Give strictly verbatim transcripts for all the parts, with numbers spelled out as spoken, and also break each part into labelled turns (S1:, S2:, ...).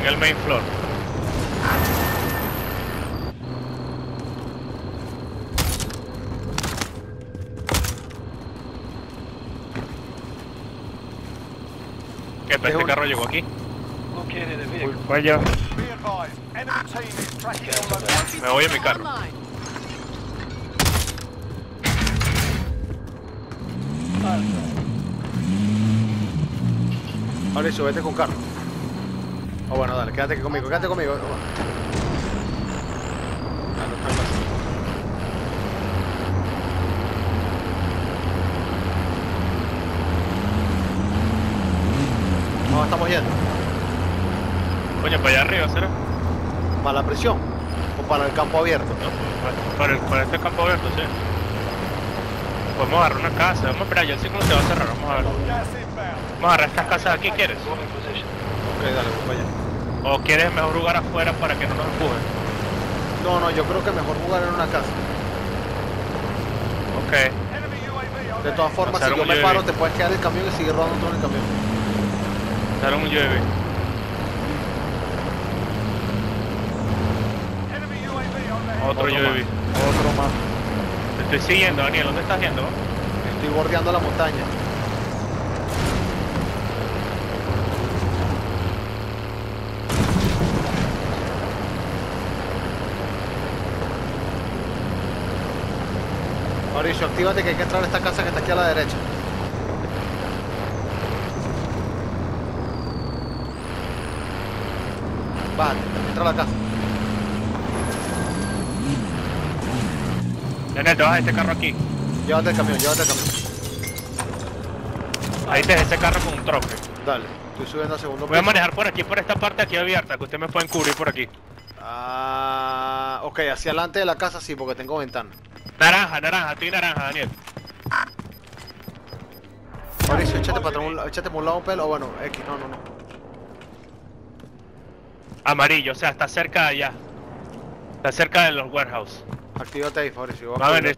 S1: en el main floor. ¿Qué? ¿Este un... carro llegó aquí?
S2: Uy, vaya.
S1: Me voy en mi carro.
S3: Mauricio, vete con carro. Oh, bueno, dale, quédate conmigo, quédate conmigo. Oh, bueno. Ah, no, no, no. No, estamos yendo.
S1: Coño, para allá arriba, ¿será?
S3: ¿Para la prisión? ¿O para el campo abierto?
S1: No, para, el, para este campo abierto, sí. Podemos agarrar una casa, vamos a esperar, ya el círculo se va a cerrar, vamos a ver. Vamos a agarrar estas casas aquí, ¿quieres?
S3: Ok, dale, pues vaya.
S1: ¿O quieres mejor jugar afuera para que no nos empujen?
S3: No, no, yo creo que mejor jugar en una casa.
S1: Ok.
S3: De todas formas, si yo me paro, te puedes quedar el camión y seguir rodando todo en el camión.
S1: Sale un U A V. Otro U A V.
S3: Otro más.
S1: Te estoy siguiendo, Daniel. ¿Dónde estás yendo?
S3: Estoy bordeando la montaña. Mauricio, actívate que hay que entrar a esta casa que está aquí a la derecha. Bájate, entra a la casa.
S1: Daniel, te vas a este carro aquí.
S3: Llévate el camión, llévate el camión.
S1: Ahí te ese carro con un trofe.
S3: Dale, estoy subiendo al segundo piso.
S1: Voy a manejar por aquí, por esta parte aquí abierta, que ustedes me pueden cubrir por aquí.
S3: Ah, ok, hacia adelante de la casa sí, porque tengo ventana.
S1: Naranja, naranja, estoy naranja, Daniel.
S3: Mauricio, échate para atrás, un, échate por un lado un pelo, o bueno, X, no, no, no.
S1: Amarillo, o sea, está cerca de allá. Está cerca de los warehouse.
S3: Actívate ahí, Mauricio.
S1: Va a venir.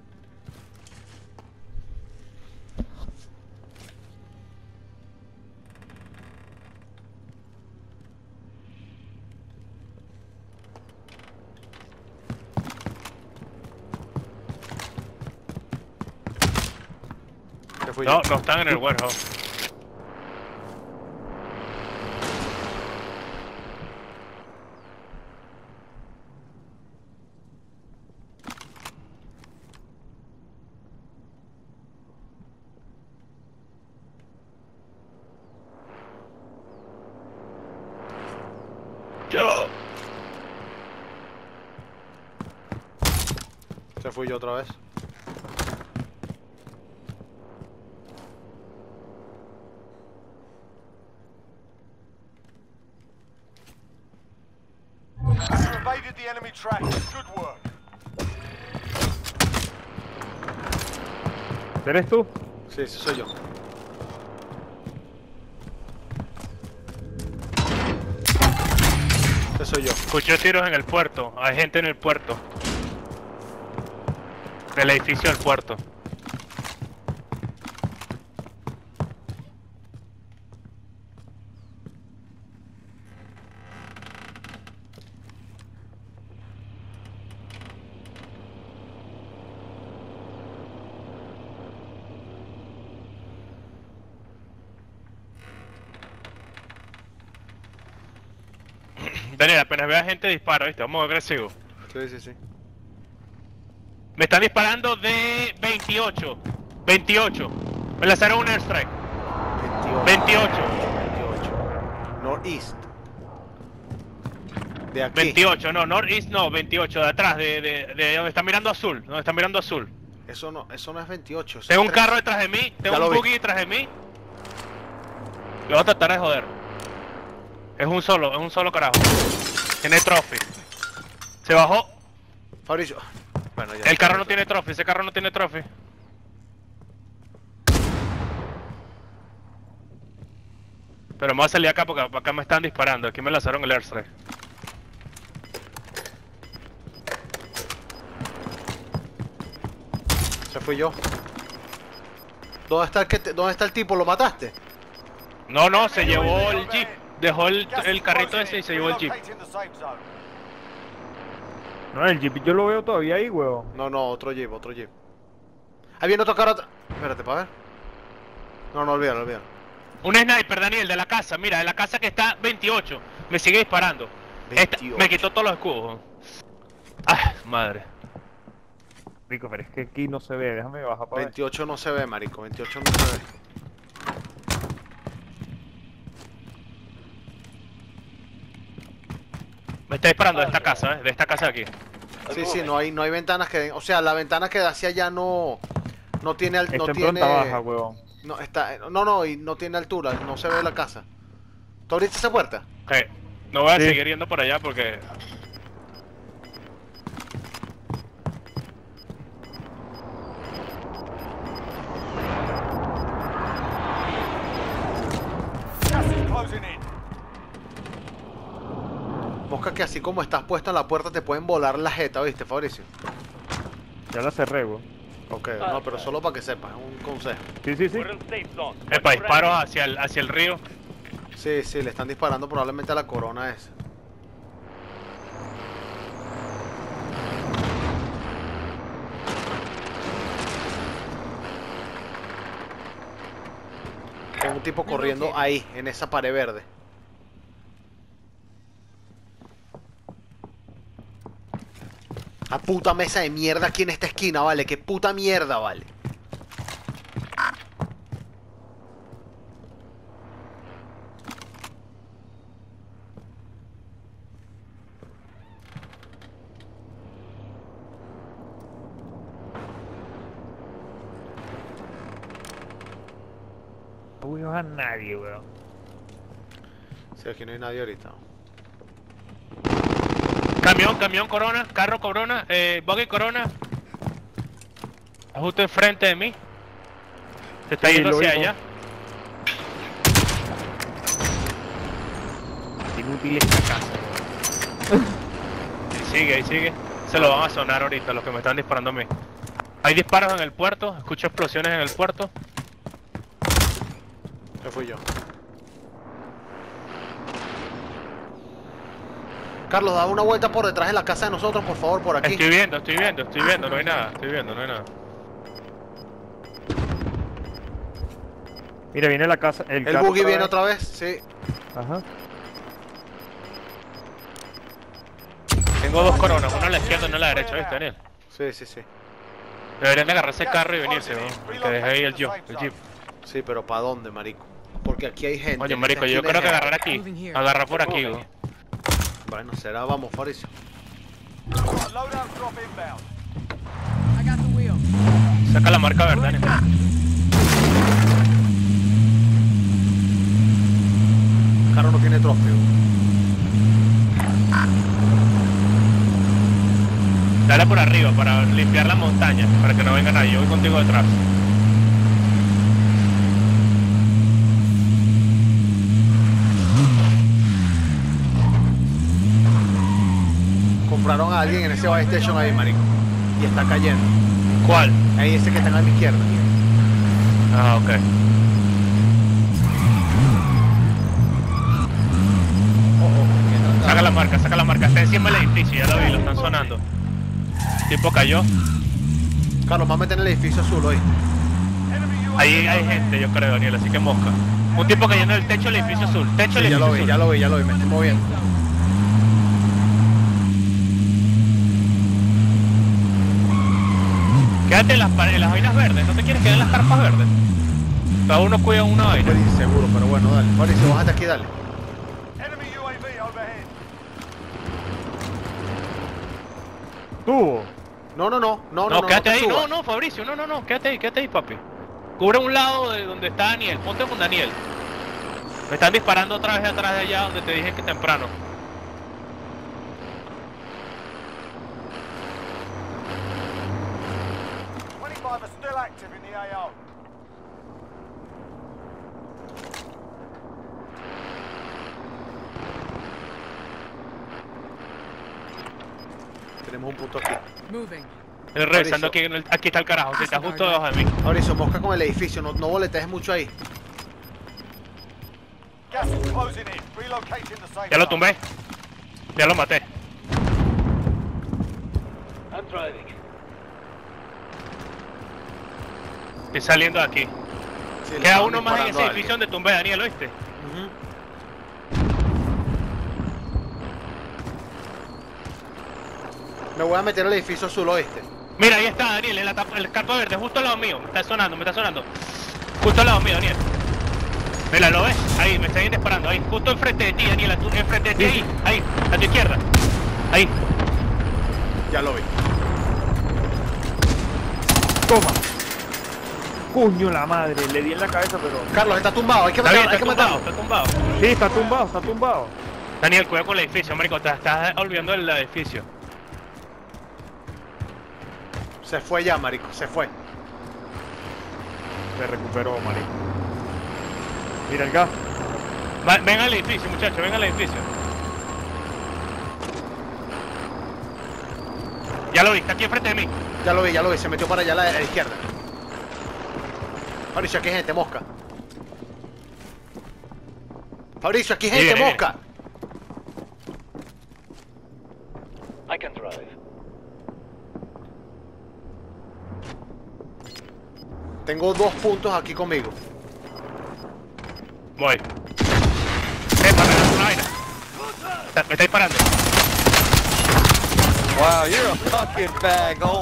S1: No, no están en el warehouse. Yo.
S3: Se fui yo otra vez.
S4: Evaded the enemy track. Good work.
S2: ¿Eres tú?
S3: Sí, sí soy yo. Ese soy yo.
S1: Escuché tiros en el puerto. Hay gente en el puerto. Del edificio del puerto. Daniel, apenas vea gente disparo, ¿viste? Vamos agresivo.
S3: Sí, sí, sí.
S1: Me están disparando de veintiocho. veintiocho. Me lanzaron un airstrike. veintiocho.
S3: veintiocho. Northeast. De aquí.
S1: veintiocho, no, northeast no, veintiocho, de atrás, de, de, de donde está mirando azul. Donde está mirando azul.
S3: Eso no, eso no es veintiocho.
S1: Tengo un
S3: tres...
S1: carro detrás de mí, tengo
S3: ya
S1: un buggy detrás de mí. Lo voy a tratar de joder. Es un solo, es un solo carajo. Tiene trophy. Se bajó.
S3: Fabricio. Bueno, ya
S1: El carro no tiene trophy, ese carro no tiene trophy. Pero me voy a salir acá porque acá me están disparando. Aquí me lanzaron el airstrike.
S3: Se fui yo. ¿Dónde está el que te... ¿Dónde está el tipo? ¿Lo mataste?
S1: No, no, se llevó el jeep. dejó el,
S4: Gas
S1: el
S4: is
S1: carrito
S4: closing
S1: ese y
S4: in.
S1: se llevó el jeep.
S4: Relocate in the safe zone.
S5: No, el jeep yo lo veo todavía ahí, weón.
S3: No, no, otro jeep, otro jeep. Ahí viene otro carro. Espérate, para ver. No, no, olvídalo, olvídalo.
S1: Un sniper, Daniel, de la casa, mira, de la casa que está veintiocho. Me sigue disparando. Esta-
S3: veintiocho.
S1: me quitó todos los escudos. Ah, madre.
S5: Rico, pero es que aquí no se ve, déjame bajar para ver.
S3: veintiocho no se ve, marico, veintiocho no se ve.
S1: Me está disparando de esta casa, ¿eh? De esta casa de aquí.
S3: Sí, sí, no hay, no hay ventanas que den. O sea, la ventana que da hacia allá no. No tiene. al- No
S5: Está en
S3: tiene.
S5: planta baja, weón.
S3: No, está. No, no, y no tiene altura, no se ve la casa. ¿Tú abriste esa puerta?
S1: Ok, no voy a
S5: Sí.
S1: seguir yendo por allá porque...
S4: Gas is closing in.
S3: Mosca, que así como estás puesto en la puerta te pueden volar la jeta, ¿viste, Fabricio?
S5: Ya la cerré, weón.
S3: Ok, no, pero solo para que sepas, es un consejo.
S5: Sí, sí, sí.
S2: We're in safe zone.
S1: Epa, disparos hacia el, hacia el río.
S3: Sí, sí, le están disparando probablemente a la corona esa. Hay un tipo corriendo ahí, en esa pared verde. La puta mesa de mierda aquí en esta esquina, vale. Qué puta mierda, vale.
S5: No veo a nadie, weón.
S3: Sí, aquí no hay nadie ahorita.
S1: Camión, camión Corona, carro Corona, eh, buggy Corona. Justo enfrente de mí. Se está
S5: Sí,
S1: yendo
S5: lo
S1: hacia
S5: oímos.
S1: allá.
S5: Inútil esta casa.
S1: Y sigue, ahí sigue. Se lo van a sonar ahorita los que me están disparando a mí. Hay disparos en el puerto, escucho explosiones en el puerto.
S3: Ese fui yo. Carlos, da una vuelta por detrás de la casa de nosotros, por favor, por aquí.
S1: Estoy viendo, estoy viendo, estoy viendo, no hay nada, estoy viendo, no hay nada.
S5: Mira, viene la casa. El,
S3: El
S5: carro
S3: buggy viene
S5: vez.
S3: otra vez, sí.
S5: Ajá.
S1: Tengo dos Coronas, uno a la izquierda y uno a la derecha, ¿viste, Daniel?
S3: Sí, sí, sí.
S1: Deberían de agarrarse el carro y venirse, ¿no? Y que deje ahí el jeep, el jeep.
S3: Sí, pero ¿para dónde, marico? Porque aquí hay gente.
S1: Oye,
S3: en
S1: marico,
S3: esta
S1: yo
S3: esquina
S1: creo que
S3: hay
S1: agarrar aquí, agarrar por aquí, ¿no?
S3: gente. Bueno, será, vamos, Fabricio.
S4: Loadout drop inbound.
S1: Saca la marca verde, Daniel.
S3: El carro no tiene trofeo.
S1: Dale por arriba para limpiar la montaña, para que no venga nadie. Yo voy contigo detrás.
S3: Compraron a alguien en ese buy station ahí, marico. Y está cayendo.
S1: ¿Cuál?
S3: Ahí ese que está a mi izquierda.
S1: Ah, ok.
S3: Oh, oh,
S1: Saca la marca, saca la marca. Está encima del edificio, ya lo vi, lo están sonando. Tipo cayó.
S3: Carlos, vamos a meter en el edificio azul hoy.
S4: Enemy U A V
S1: Ahí hay gente, yo creo, Daniel, así que mosca. Un tipo cayendo en el techo del edificio azul. Techo del
S3: Sí, ya
S1: edificio
S3: lo vi,
S1: azul.
S3: ya lo vi, ya lo vi, me estoy moviendo.
S1: Quédate en las, pare- en las vainas verdes, ¿no te quieres quedar en las carpas verdes? Cada uno cuida una vaina.
S3: Estoy inseguro, pero bueno, dale. Fabricio, bájate aquí, dale.
S4: Enemy U A V overhead.
S5: Tuvo.
S3: No, no, no, no,
S1: No,
S3: no,
S1: quédate
S3: te
S1: ahí, no,
S3: subas.
S1: no, Fabricio, no, no, no, quédate ahí, quédate ahí, papi. Cubre un lado de donde está Daniel, ponte con Daniel. Me están disparando otra vez atrás de allá donde te dije que temprano.
S4: twenty-five are still active in the A O.
S3: Tenemos un punto aquí.
S1: Estoy revisando aquí, en el- aquí está el carajo, si está justo debajo de mí.
S3: Fabricio, mosca con el edificio, no, no boletees mucho ahí.
S4: Gas is closing in. Relocating the safe
S1: Ya lo
S4: zone.
S1: tumbé. Ya lo maté.
S2: I'm driving.
S1: Estoy saliendo de aquí.
S3: Sí, le
S1: Queda
S3: estaban
S1: uno más en ese
S3: disparando a
S1: edificio donde tumbé, Daniel, ¿oíste?
S3: alguien. Ujú. Me voy a meter al edificio azul oeste.
S1: Mira, ahí está, Daniel, el, ata- el carpa verde, justo al lado mío. Me está sonando, me está sonando. Justo al lado mío, Daniel. Mira, ¿lo ves? Ahí, me están disparando, ahí. Justo enfrente de ti, Daniel, a tu- enfrente de ti, ahí, ahí, a tu izquierda. Ahí.
S3: Ya lo vi.
S5: Toma. Coño la madre, le di en la cabeza, pero.
S3: Carlos, está tumbado, hay que
S1: Está bien,
S3: matarlo, hay
S1: está
S3: que
S1: tumbado,
S3: matarlo.
S1: está tumbado.
S5: Sí, está tumbado, está tumbado.
S1: Daniel, cuidado con el edificio, marico, te estás olvidando del edificio.
S3: Se fue ya, marico, se fue.
S5: Se recuperó, marico. Mira el gas.
S1: Va- ven al edificio, muchachos, ven al edificio. Ya lo vi, está aquí enfrente de mí.
S3: Ya lo vi, ya lo vi, se metió para allá a la, a la izquierda. Fabricio, aquí hay gente, mosca. Fabricio, aquí hay gente,
S1: Viene,
S3: mosca.
S2: I can drive.
S3: Tengo dos puntos aquí conmigo.
S1: Voy. Eh, para una vaina. Está- Me está disparando.
S6: Wow, you're a fucking bag, oh.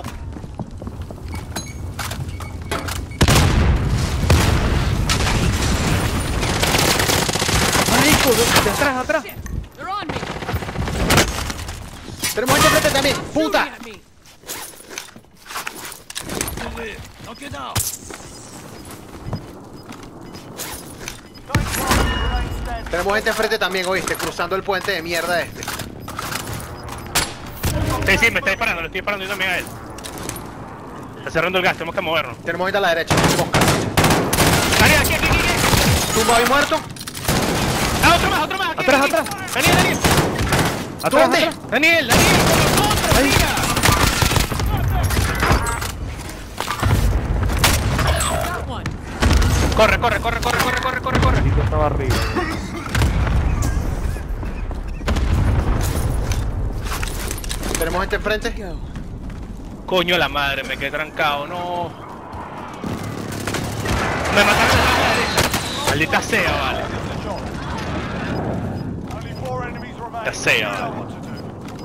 S5: Marico, de, de atrás, atrás.
S7: They're on me.
S3: Tenemos gente enfrente también, puta.
S7: Shooting at me.
S4: Safe zone remains standing.
S3: Tenemos gente enfrente también, oíste, cruzando el puente de mierda este.
S1: Sí, sí, me está disparando, le estoy disparando yo también a él. Está cerrando el gas, tenemos que movernos.
S3: Tenemos gente a la derecha, mosca.
S1: Daniel, aquí, aquí, aquí, aquí.
S3: Tumbado y muerto.
S1: Ah, otro más, otro más. Aquí,
S5: Atrás,
S1: aquí.
S5: atrás.
S1: Daniel, Daniel.
S5: Atrás,
S3: ¿Dónde?
S5: atrás.
S1: Daniel, Daniel, con nosotros, mira.
S7: Got one.
S1: Corre, corre, corre, corre, corre, corre, corre, corre.
S5: Marico estaba arriba.
S3: Tenemos gente enfrente.
S1: Coño la madre, me quedé trancado, no. Me mataron de la derecha. Maldita sea, vale.
S4: Only four enemies remain.
S1: Ya sea,
S4: You know
S1: vale.
S4: what to do.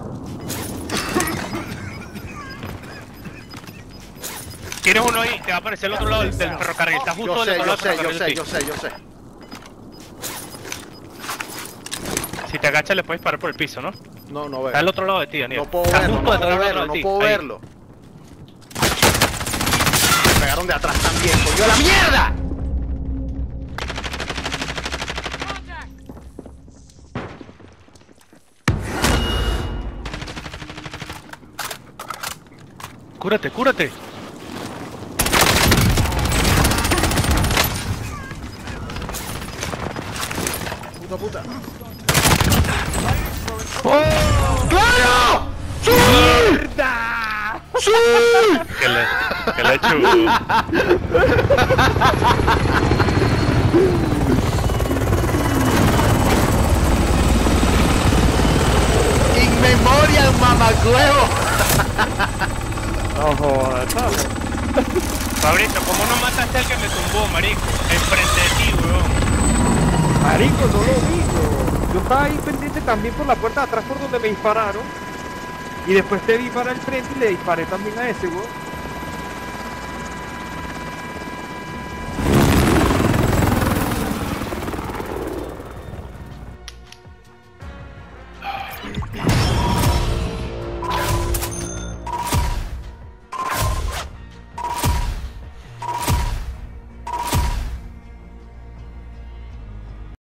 S1: Tienes uno ahí, te va a aparecer al otro lado del, del ferrocarril. Está justo
S3: Yo
S1: del
S3: sé,
S1: otro
S3: yo
S1: lado
S3: sé,
S1: del
S3: yo sé,
S1: ferrocarril.
S3: yo sé, yo sé.
S1: Si te agachas le puedes disparar por el piso, ¿no?
S3: No, no
S1: Está al
S3: veo.
S1: otro lado de ti, Daniel.
S3: No puedo
S1: Está
S3: verlo,
S1: justo
S3: no
S1: detrás
S3: puedo
S1: del
S3: verlo,
S1: otro
S3: no
S1: de ti.
S3: puedo
S1: Ahí.
S3: verlo. Me pegaron de atrás también, coño, la mierda.
S7: Contact.
S1: Cúrate, cúrate.
S3: Puta puta.
S1: ¡Oh!
S3: ¡Claro! ¡Sí!
S5: ¡Mierda!
S3: ¡Sí!
S1: Que le, que le echo.
S3: In memoriam, mamacuevo.
S5: No jodas, ¿sabes?
S1: Fabricio, ¿cómo no mataste al que me tumbó, marico? Enfrente de ti, weón.
S5: Marico, no lo vi, bro. Yo estaba ahí pendiente también por la puerta de atrás por donde me dispararon. Y después te vi para el frente y le disparé también a ese, weón.